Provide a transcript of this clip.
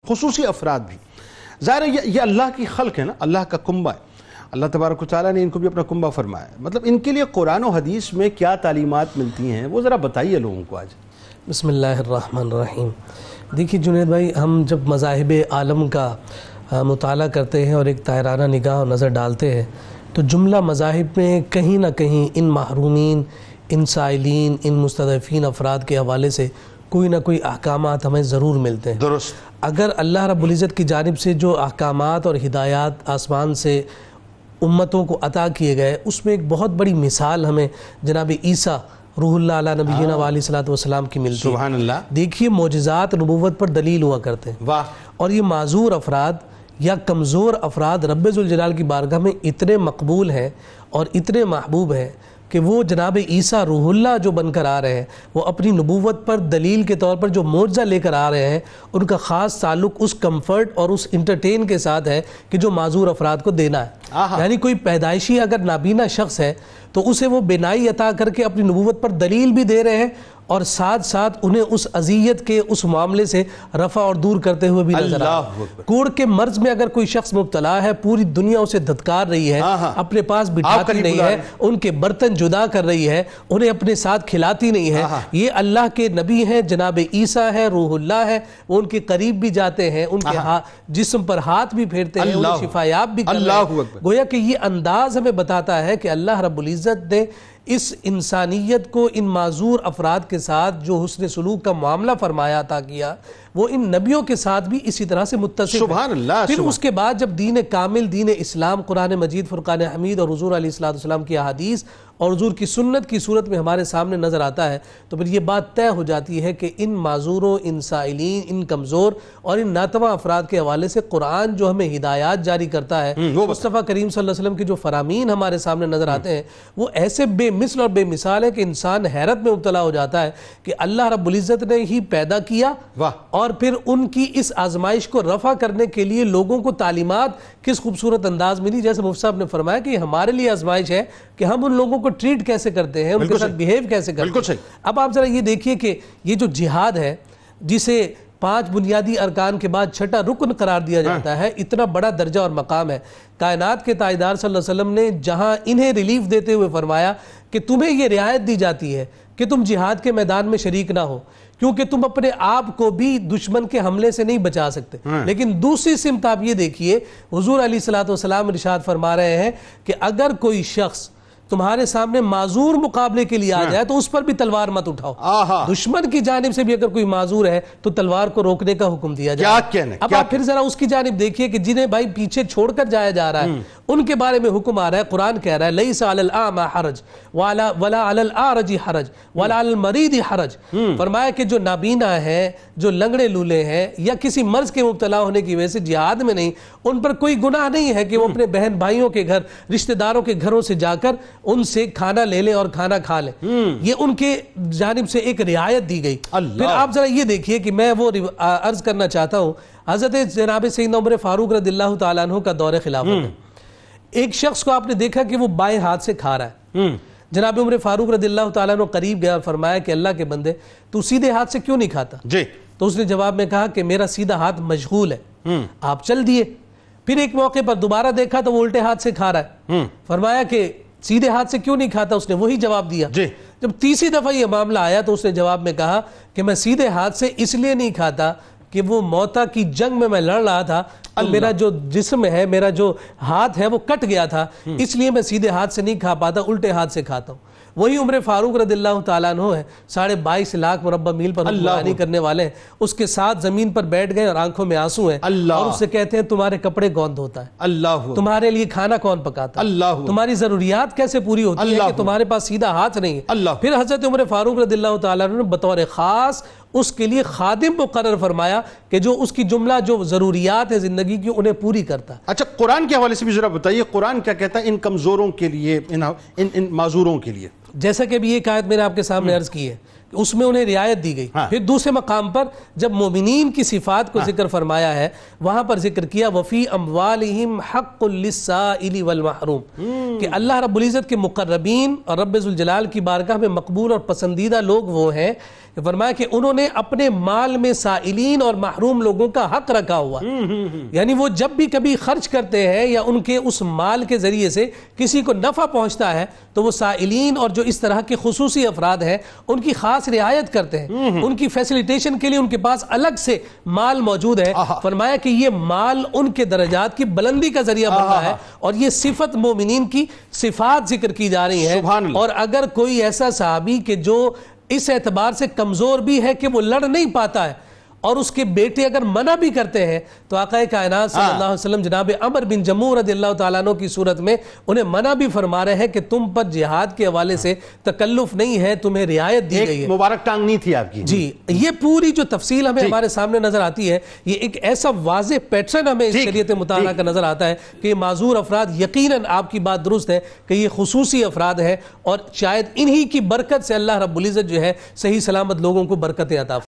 خصوصی افراد بھی ظاہر ہے یہ اللہ کی خلق ہے نا، اللہ کا کنبہ ہے، اللہ تبارک و تعالیٰ نے ان کو بھی اپنا کنبہ فرمایا ہے۔ مطلب ان کے لیے قرآن و حدیث میں کیا تعلیمات ملتی ہیں وہ ذرا بتائیے لوگوں کو آج۔ بسم اللہ الرحمن الرحیم۔ دیکھیے جنید بھائی، ہم جب مذاہب عالم کا مطالعہ کرتے ہیں اور ایک طاہرانہ نگاہ اور نظر ڈالتے ہیں تو جملہ مذاہب میں کہیں نہ کہیں ان محرومین، ان سائلین، ان مستضعفین افراد کے حوالے سے کوئی نہ کوئی احکامات ہمیں ضرور ملتے ہیں۔ درست۔ اگر اللہ رب العزت کی جانب سے جو احکامات اور ہدایات آسمان سے امتوں کو عطا کیے گئے، اس میں ایک بہت بڑی مثال ہمیں جناب عیسیٰ روح اللہ علیہ نبینا علیہ الصلوۃ والسلام کی ملتی ہے۔ سبحان اللہ۔ دیکھیے معجزات نبوت پر دلیل ہوا کرتے ہیں، واہ۔ اور یہ معذور افراد یا کمزور افراد رب ذوالجلال کی بارگاہ میں اتنے مقبول ہیں اور اتنے محبوب ہیں کہ وہ جناب عیسیٰ روح اللہ جو بن کر آ رہے ہیں، وہ اپنی نبوت پر دلیل کے طور پر جو معجزہ لے کر آ رہے ہیں، ان کا خاص تعلق اس کمفرٹ اور اس انٹرٹین کے ساتھ ہے کہ جو معذور افراد کو دینا ہے۔ یعنی کوئی پیدائشی اگر نابینا شخص ہے تو اسے وہ بینائی عطا کر کے اپنی نبوت پر دلیل بھی دے رہے ہیں اور ساتھ ساتھ انہیں اس اذیت کے اس معاملے سے رفع اور دور کرتے ہوئے بھی نظر آ رہا ہے۔ کوڑ کے مرض میں اگر کوئی شخص مبتلا ہے، پوری دنیا اسے دھتکار رہی ہے، اپنے پاس بٹھاتی نہیں ہے، ان کے برتن جدا کر رہی ہے، انہیں اپنے ساتھ کھلاتی نہیں ہے۔ یہ اللہ کے نبی ہیں، جناب عیسیٰ ہے، روح اللہ ہے، وہ ان کے قریب بھی جاتے ہیں، ان کے جسم پر ہاتھ بھی پھیرتے ہیں، انہیں شفا یاب بھی کر رہے ہیں۔ گویا کہ یہ انداز ہمیں بتاتا ہے کہ اللہ رب العزت نے اس انسانیت کو ان معذور افراد کے ساتھ جو حسن سلوک کا معاملہ فرمایا عطا کیا، وہ ان نبیوں کے ساتھ بھی اسی طرح سے متصف ہے۔ سبحان اللہ۔ پھر اس کے بعد جب دین کامل، دین اسلام، قرآن مجید، فرقان حمید اور حضور علیہ السلام کی احادیث اور حضور کی سنت کی صورت میں ہمارے سامنے نظر آتا ہے تو پھر یہ بات طے ہو جاتی ہے کہ ان معذوروں، ان سائلین، ان کمزور اور ان ناتواں افراد کے حوالے سے قرآن جو ہمیں ہدایات جاری کرتا ہے، مصطفیٰ کریم صلی اللہ علیہ وسلم کے جو فرامین ہمارے سامنے نظر آتے ہیں، وہ ایسے بے مثل اور بے مثال ہے کہ انسان حیرت میں مبتلا ہو جاتا ہے کہ اللہ رب العزت نے ہی پیدا کیا اور پھر ان کی اس آزمائش کو رفع کرنے کے لیے لوگوں کو تعلیمات کس خوبصورت انداز ملی۔ جیسے مفتی صاحب نے فرمایا کہ ہمارے لیے آزمائش ہے کہ ہم ان لوگوں کو ٹریٹ کیسے کرتے ہیں، ان کے ساتھ بیہیو کیسے کرتے ہیں۔ اب آپ ذرا یہ دیکھیے کہ یہ جو جہاد ہے، جسے 5 بنیادی ارکان کے بعد 6واں رکن قرار دیا جاتا ہے، اتنا بڑا درجہ اور مقام ہے۔ کائنات کے تاجدار صلی اللہ علیہ وسلم نے جہاں انہیں ریلیف دیتے ہوئے فرمایا کہ تمہیں یہ رعایت دی جاتی ہے کہ تم جہاد کے میدان میں شریک نہ ہو، کیونکہ تم اپنے آپ کو بھی دشمن کے حملے سے نہیں بچا سکتے۔ لیکن دوسری سمت آپ یہ دیکھیے، حضور علیہ السلام ارشاد فرما رہے ہیں کہ اگر کوئی شخص تمہارے سامنے معذور مقابلے کے لیے آ جائے تو اس پر بھی تلوار مت اٹھاؤ۔ دشمن کی جانب سے بھی اگر کوئی معذور ہے تو تلوار کو روکنے کا حکم دیا جائے۔ اب آپ پھر ذرا اس کی جانب دیکھیے کہ جنہیں بھائی پیچھے چھوڑ کر جایا جا رہا ہے، ان کے بارے میں حکم آ رہا ہے۔ قرآن کہہ رہا ہے لیس علی الاعمی حرج ولا علی الاعرج حرج ولا علی المریض حرج۔ فرمایا کہ جو نابینا ہیں، جو لنگڑے لولے ہیں یا کسی مرض کے مبتلا ہونے کی وجہ سے جہاد میں نہیں، ان پر کوئی گناہ نہیں ہے کہ وہ اپنے بہن بھائیوں کے گھر، رشتہ داروں کے گھروں سے جا کر ان سے کھانا لے لیں اور کھانا کھا لیں۔ یہ ان کے جانب سے ایک رعایت دی گئی۔ پھر آپ ذرا یہ دیکھیے کہ میں وہ عرض کرنا چاہتا ہوں، حضرت جناب سیدنا عمر فاروق رضی اللہ تعالیٰ عنہ کا دور خلافت ہے۔ ایک شخص کو آپ نے دیکھا کہ وہ بائیں ہاتھ سے کھا رہا ہے۔ جناب عمر فاروق رضی اللہ تعالیٰ عنہ قریب گیا اور فرمایا کہ اللہ کے بندے، تو سیدھے ہاتھ سے کیوں نہیں کھاتا؟ تو اس نے جواب میں کہا کہ میرا سیدھا ہاتھ مشغول ہے۔ آپ چل دیے۔ پھر ایک موقع پر دوبارہ دیکھا تو وہ الٹے ہاتھ سے کھا رہا ہے۔ فرمایا کہ سیدھے ہاتھ سے کیوں نہیں کھاتا؟ اس نے وہی جواب دیا۔ جب تیسری دفعہ یہ معاملہ آیا تو اس نے جواب میں کہا کہ میں سیدھے ہاتھ سے اس لیے نہیں کھاتا کہ وہ موتا کی جنگ میں لڑ رہا تھا، میرا جو جسم ہے، میرا جو ہاتھ ہے وہ کٹ گیا تھا، اس لیے میں سیدھے ہاتھ سے نہیں کھا پاتا، الٹے ہاتھ سے کھاتا ہوں۔ وہی عمر فاروق رضی اللہ تعالیٰ عنہ ہے، 22.5 لاکھ مربع میل پر حکمرانی کرنے والے ہیں، اس کے ساتھ زمین پر بیٹھ گئے اور آنکھوں میں آنسو ہیں، اور اس سے کہتے ہیں تمہارے کپڑے کون دھوتا ہے، تمہارے لیے کھانا کون پکاتا ہے، تمہاری ضروریات کیسے پوری ہوتی ہے کہ تمہارے پاس سیدھا ہاتھ نہیں ہے۔ پھر حضرت عمر فاروق رضی اللہ تعالیٰ عنہ نے بطور خاص اس کے لیے خادم مقرر فرمایا کہ جو اس کی جملہ جو ضروریات ہے زندگی کی انہیں پوری کرتا ہے۔ اچھا، قرآن کے حوالے سے بھی ذرا بتائیے، قرآن کیا کہتا ہے ان کمزوروں کے لیے، ان معذوروں کے لیے؟ جیسا کہ ابھی ایک آیت میں نے آپ کے سامنے عرض کی ہے کہ اس میں انہیں رعایت دی گئی. پھر دوسرے مقام پر جب مومنین کی صفات کو ذکر فرمایا ہے وہاں پر ذکر کیا وفی اموالہم حق للسائل والمحروم کہ اللہ رب العزت کے مقربین اور رب ذوالجلال کی بارگاہ میں مقبول اور پسندیدہ لوگ وہ ہیں. فرمایا کہ انہوں نے اپنے مال میں سائلین اور محروم لوگوں کا حق رکھا ہوا، یعنی وہ جب بھی کبھی خرچ کرتے ہیں یا ان کے اس مال کے ذریعے سے کسی کو نفع پہنچتا ہے تو وہ سائلین اور جو اس طرح کے خصوصی افراد ہیں ان کی خاص رعایت کرتے ہیں، ان کی فیسیلیٹیشن کے لیے ان کے پاس الگ سے مال موجود ہے. فرمایا کہ یہ مال ان کے درجات کی بلندی کا ذریعہ بن رہا ہے اور یہ صفت مومنین کی صفات ذکر کی جا رہی ہیں. اور اگر کوئی ایسا صحابی کہ جو اس اعتبار سے کمزور بھی ہے کہ وہ لڑ نہیں پاتا ہے اور اس کے بیٹے اگر منع بھی کرتے ہیں تو آقا کائنات صلی اللہ علیہ وسلم جناب عمر بن جموح رضی اللہ تعالیٰ عنہ کی صورت میں انہیں منع بھی فرما رہے ہیں کہ تم پر جہاد کے حوالے سے تکلف نہیں ہے، تمہیں رعایت دی گئی ہے. مبارک ٹانگ نہیں تھی آپ کی. جی یہ پوری جو تفصیل ہمیں ہمارے سامنے نظر آتی ہے یہ ایک ایسا واضح پیٹرن ہمیں اس شریعت مطالعہ کا نظر آتا ہے کہ یہ معذور افراد یقیناً آپ کی بات درست ہے کہ یہ خصوصی افراد ہیں اور شاید انہی کی برکت سے اللہ رب العزت جو ہے صحیح سلامت لوگوں کو برکتیں عطا